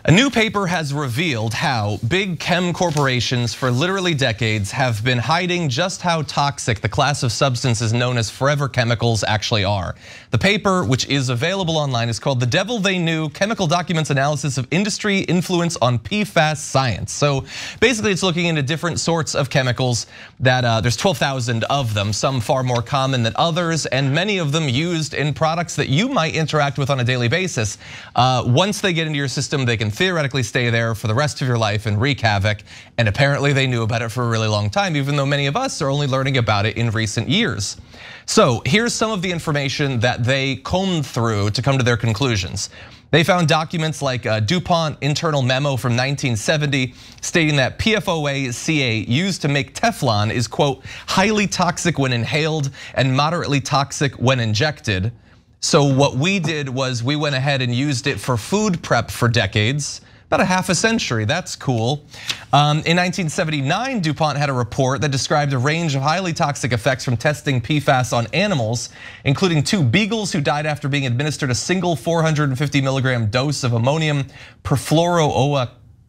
A new paper has revealed how big chem corporations for literally decades have been hiding just how toxic the class of substances known as forever chemicals actually are. The paper, which is available online, is called "The Devil They Knew: Chemical Documents Analysis of Industry Influence on PFAS Science." So basically it's looking into different sorts of chemicals that there's 12,000 of them, some far more common than others, and many of them used in products that you might interact with on a daily basis. Once they get into your system, they can theoretically stay there for the rest of your life and wreak havoc. And apparently they knew about it for a really long time, even though many of us are only learning about it in recent years. So here's some of the information that they combed through to come to their conclusions. They found documents like a DuPont internal memo from 1970 stating that PFOA CA used to make Teflon is, quote, highly toxic when inhaled and moderately toxic when injected. So what we did was we went ahead and used it for food prep for decades, about a half a century, that's cool. In 1979, DuPont had a report that described a range of highly toxic effects from testing PFAS on animals, including 2 beagles who died after being administered a single 450 milligram dose of ammonium perfluoroalkyl.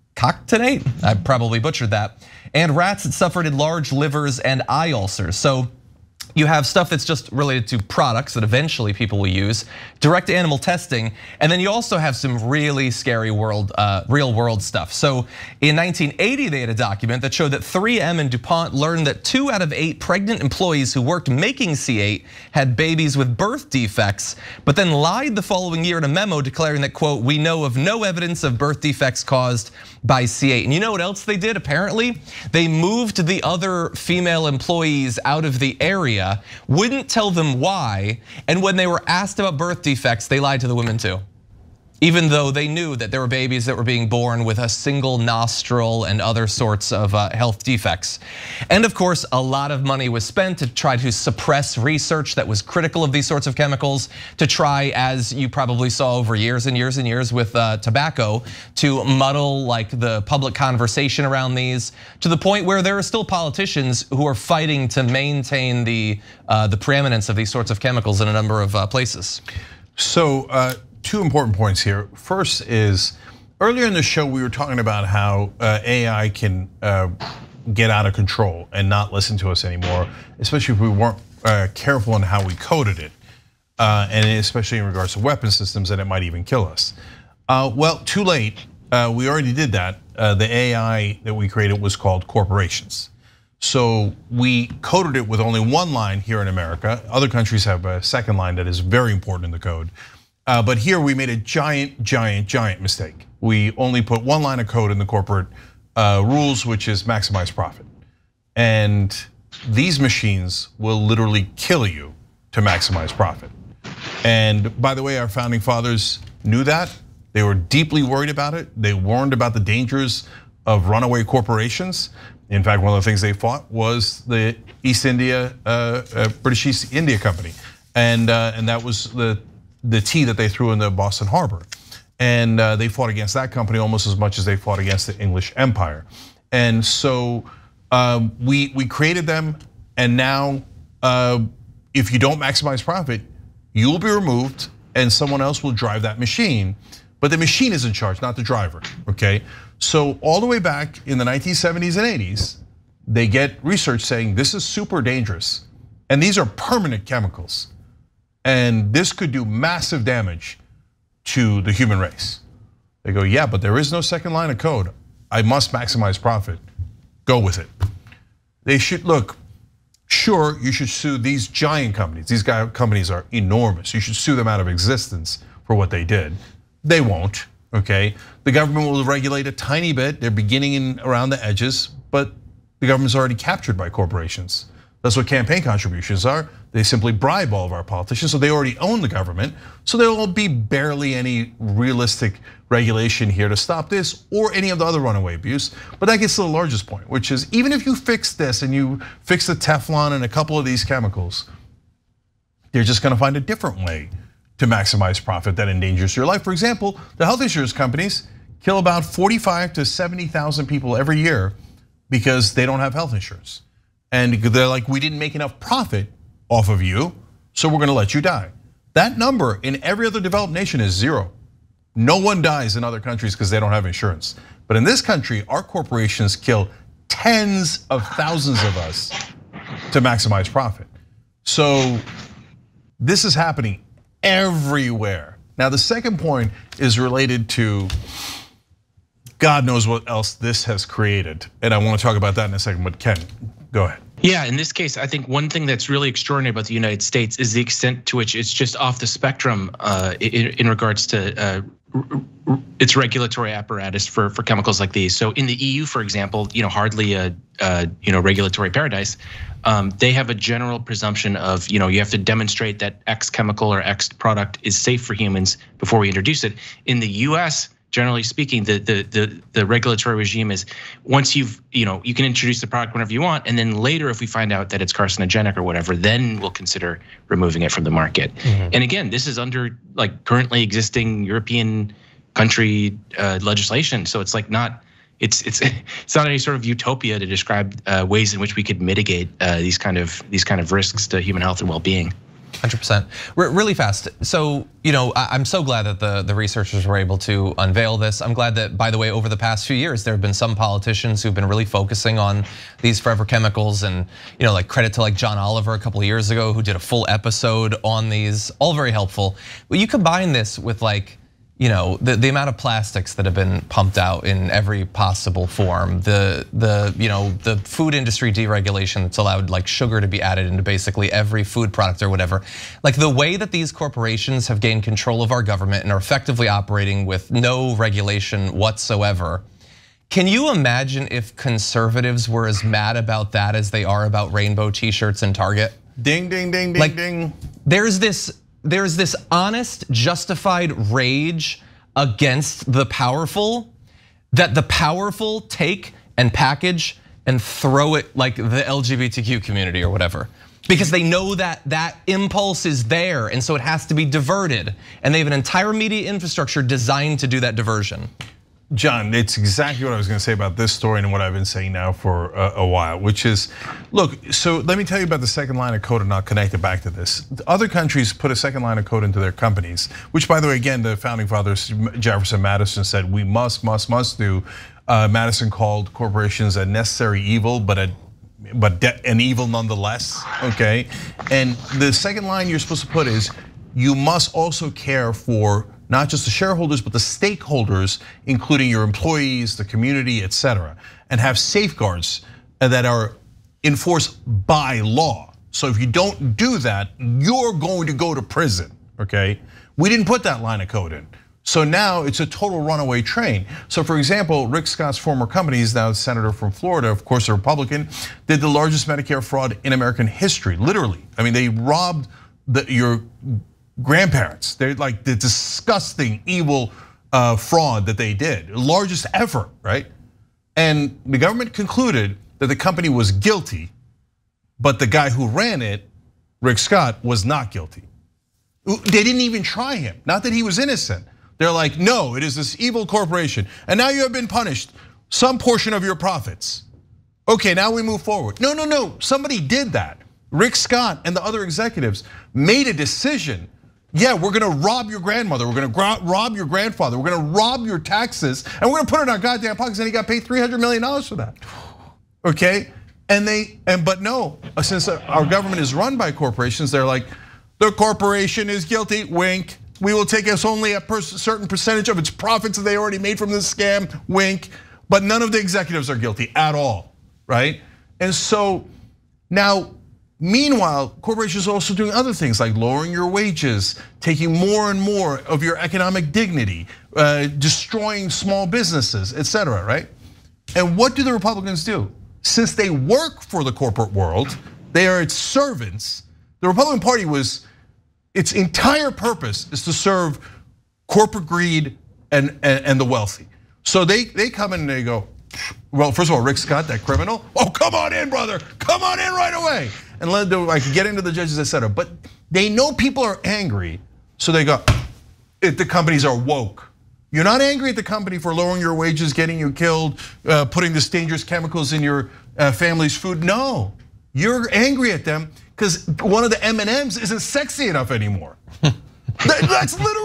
I probably butchered that. And rats that suffered large livers and eye ulcers. So you have stuff that's just related to products that eventually people will use, direct animal testing, and then you also have some really scary real world stuff. So in 1980, they had a document that showed that 3M and DuPont learned that 2 out of 8 pregnant employees who worked making C8 had babies with birth defects, but then lied the following year in a memo declaring that, quote, we know of no evidence of birth defects caused by C8. And you know what else they did? Apparently, they moved the other female employees out of the area, wouldn't tell them why, and when they were asked about birth defects, they lied to the women too. Even though they knew that there were babies that were being born with a single nostril and other sorts of health defects. And of course, a lot of money was spent to try to suppress research that was critical of these sorts of chemicals, to try, as you probably saw over years and years and years with tobacco, to muddle like the public conversation around these, to the point where there are still politicians who are fighting to maintain the preeminence of these sorts of chemicals in a number of places. So 2 important points here. First is, earlier in the show, we were talking about how AI can get out of control and not listen to us anymore, especially if we weren't careful in how we coded it, and especially in regards to weapon systems, and it might even kill us. Well, too late, we already did that. The AI that we created was called corporations. So we coded it with only 1 line here in America. Other countries have a 2nd line that is very important in the code. But here we made a giant mistake. We only put 1 line of code in the corporate rules, which is maximize profit. And these machines will literally kill you to maximize profit. And by the way, our founding fathers knew that. They were deeply worried about it. They warned about the dangers of runaway corporations. In fact, one of the things they fought was the British East India Company. And that was the tea that they threw in the Boston Harbor. And they fought against that company almost as much as they fought against the English Empire. And so we created them, and now if you don't maximize profit, you will be removed and someone else will drive that machine. But the machine is in charge, not the driver, okay? So all the way back in the 1970s and 80s, they get research saying this is super dangerous. And these are permanent chemicals. And this could do massive damage to the human race. They go, yeah, but there is no 2nd line of code. I must maximize profit. Go with it. They should, look, sure, you should sue these giant companies. These companies are enormous. You should sue them out of existence for what they did. They won't, okay? The government will regulate a tiny bit. They're beginning around the edges, but the government's already captured by corporations. That's what campaign contributions are. They simply bribe all of our politicians, so they already own the government. So there will be barely any realistic regulation here to stop this or any of the other runaway abuse. But that gets to the largest point, which is even if you fix this and you fix the Teflon and a couple of these chemicals, they're just gonna find a different way to maximize profit that endangers your life. For example, the health insurance companies kill about 45 to 70,000 people every year because they don't have health insurance. And they're like, we didn't make enough profit off of you, so we're gonna let you die. That number in every other developed nation is 0. No one dies in other countries because they don't have insurance. But in this country, our corporations kill tens of thousands of us to maximize profit. So this is happening everywhere. Now, the second point is related to God knows what else this has created. And I want to talk about that in a second, but Ken, go ahead. Yeah, in this case, I think one thing that's really extraordinary about the United States is the extent to which it's just off the spectrum in regards to its regulatory apparatus for chemicals like these. So in the EU, for example, hardly a regulatory paradise. They have a general presumption of you have to demonstrate that X chemical or X product is safe for humans before we introduce it. In the US, generally speaking, the regulatory regime is once you can introduce the product whenever you want, and then later if we find out that it's carcinogenic or whatever, then we'll consider removing it from the market. And again, this is under like currently existing European country legislation, so it's like not. It's not any sort of utopia to describe ways in which we could mitigate these kind of risks to human health and well-being. 100%. Really fast. So, I'm so glad that the researchers were able to unveil this. I'm glad that, by the way, over the past few years, there have been some politicians who've been really focusing on these forever chemicals, and like credit to like John Oliver a couple of years ago who did a full episode on these. All very helpful. But you combine this with like, the amount of plastics that have been pumped out in every possible form, the food industry deregulation that's allowed like sugar to be added into basically every food product or whatever. Like the way that these corporations have gained control of our government and are effectively operating with no regulation whatsoever. Can you imagine if conservatives were as mad about that as they are about rainbow t-shirts in Target? Ding, ding, ding, ding, ding. There's this honest, justified rage against the powerful that the powerful take and package and throw it like the LGBTQ community or whatever. Because they know that impulse is there, and so it has to be diverted. And they have an entire media infrastructure designed to do that diversion. John, it's exactly what I was going to say about this story and what I've been saying now for a while, which is, look, so let me tell you about the second line of code and I'll connect it back to this. Other countries put a second line of code into their companies, which by the way, again, the founding fathers, Jefferson, Madison said, we must do. Madison called corporations a necessary evil, but an evil nonetheless, okay? And the second line you're supposed to put is, you must also care for not just the shareholders, but the stakeholders, including your employees, the community, et cetera, and have safeguards that are enforced by law. So if you don't do that, you're going to go to prison, okay? We didn't put that line of code in. So now it's a total runaway train. So for example, Rick Scott's former company, he's now a senator from Florida, of course a Republican, did the largest Medicare fraud in American history, literally. I mean, they robbed your grandparents. They're like the disgusting, evil fraud that they did, largest ever, right? And the government concluded that the company was guilty, but the guy who ran it, Rick Scott, was not guilty. They didn't even try him, not that he was innocent. They're like, no, it is this evil corporation, and now you have been punished, some portion of your profits. Okay, now we move forward. No, somebody did that. Rick Scott and the other executives made a decision. Yeah, we're gonna rob your grandmother, we're gonna rob your grandfather, we're gonna rob your taxes, and we're gonna put it in our goddamn pockets, and he got paid $300 million for that. Okay, but no, since our government is run by corporations, they're like, the corporation is guilty, wink. We will take us only a certain percentage of its profits that they already made from this scam, wink. But none of the executives are guilty at all, right? And so now, meanwhile, corporations are also doing other things like lowering your wages, taking more and more of your economic dignity, destroying small businesses, et cetera, right? And what do the Republicans do? Since they work for the corporate world, they are its servants. The Republican Party its entire purpose is to serve corporate greed and the wealthy. So they come in and they go, well, first of all, Rick Scott, that criminal, oh, come on in, brother, come on in right away. And let them get into the judges, et cetera. But they know people are angry, so they go, the companies are woke. You're not angry at the company for lowering your wages, getting you killed, putting this dangerous chemicals in your family's food. No, you're angry at them because one of the M&Ms isn't sexy enough anymore. That's literal.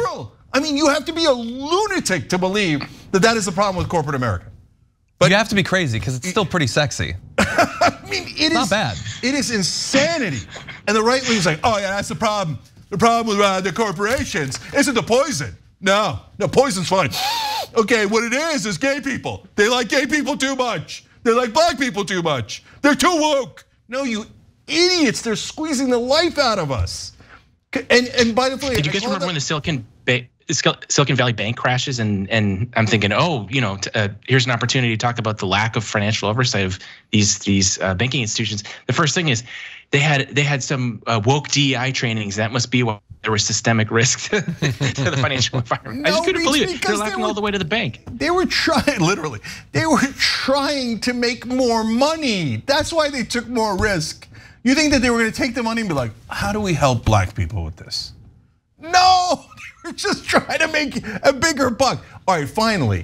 I mean, you have to be a lunatic to believe that that is the problem with corporate America. But you have to be crazy because it's still pretty sexy. I mean, it is not bad. It is insanity. And the right wing is like, oh yeah, that's the problem. The problem with the corporations isn't the poison. No, poison's fine. Okay, what it is gay people. They like gay people too much. They like black people too much. They're too woke. No, you idiots, they're squeezing the life out of us. And by the way, did you guys remember when the Silicon Valley Bank crashes? And I'm thinking, oh, here's an opportunity to talk about the lack of financial oversight of these banking institutions. The first thing is they had some woke DEI trainings. That must be why there was systemic risk to the financial environment. I just couldn't believe it. They're laughing all the way to the bank. They were trying, literally, they were trying to make more money. That's why they took more risk. You think that they were going to take the money and be like, how do we help black people with this? No, they were just trying to make a bigger buck. All right, finally.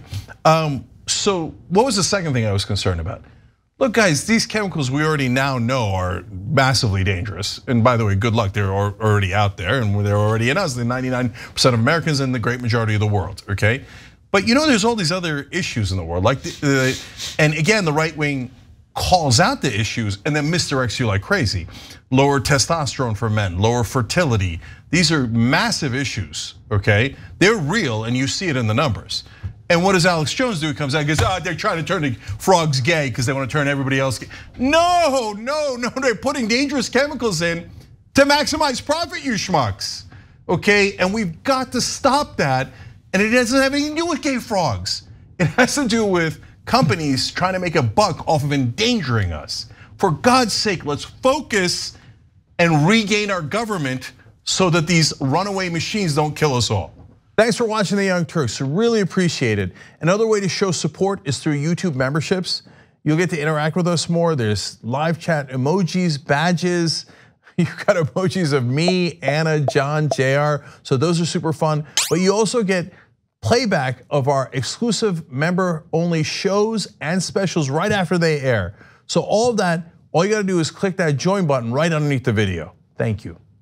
So what was the second thing I was concerned about? Look, guys, these chemicals we already now know are massively dangerous. And by the way, good luck, they're already out there and they're already in us, the 99% of Americans and the great majority of the world, okay? But there's all these other issues in the world. Like, and again, the right wing calls out the issues and then misdirects you like crazy. Lower testosterone for men, lower fertility. These are massive issues, okay? They're real and you see it in the numbers. And what does Alex Jones do? He comes out and goes, they're trying to turn the frogs gay because they want to turn everybody else gay. No, they're putting dangerous chemicals in to maximize profit, you schmucks, okay? And we've got to stop that. And it doesn't have anything to do with gay frogs. It has to do with companies trying to make a buck off of endangering us. For God's sake, let's focus and regain our government so that these runaway machines don't kill us all. Thanks for watching The Young Turks, really appreciate it. Another way to show support is through YouTube memberships. You'll get to interact with us more. There's live chat emojis, badges. You've got emojis of me, Anna, John, JR. So those are super fun. But you also get playback of our exclusive member-only shows and specials right after they air. So all of that, all you gotta do is click that join button right underneath the video. Thank you.